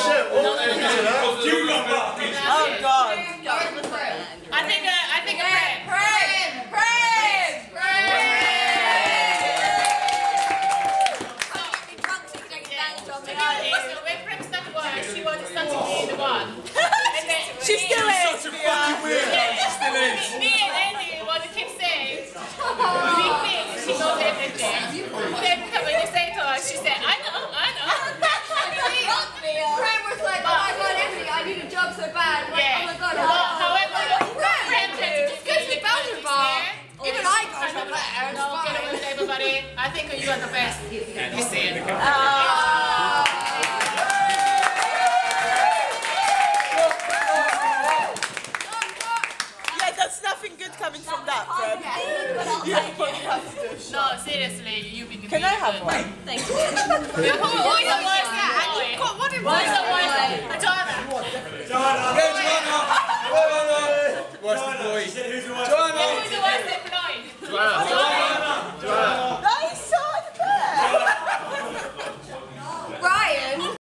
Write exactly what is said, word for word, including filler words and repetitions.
shit. No, no, no, no. You got back. Oh God. I think a, I think a friend. Friend! Friend! So when Prim started work, she was starting to be the one. And then She still is. Such a fucking weird. She still is. me and Andy want to keep saying, we think she knows everything. Then when you say to her, she said, I know, I know. Prim was like, oh my god, Anthony, I need a job so bad. Like, Yeah. oh my god, Well, oh, however, Prim just go to the Belgian bar. Even I go to the Belgian No, get bar. away with everybody. I think you are the best. You see it. Yeah, there's nothing good coming from that, Prim. No, seriously, you've been Can I have one? Thank you. Who is the worst? You've got one in one.